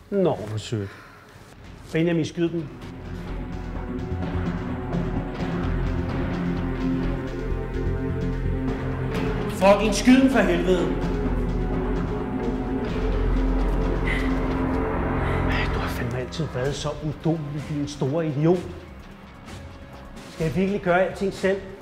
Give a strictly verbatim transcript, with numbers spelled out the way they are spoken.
Nå, hvor sødt. Benjamin, skyd den. Fucking skyd den for helvede. Du har fandme altid været så uduelig, din store idiot. Skal jeg virkelig gøre alting selv?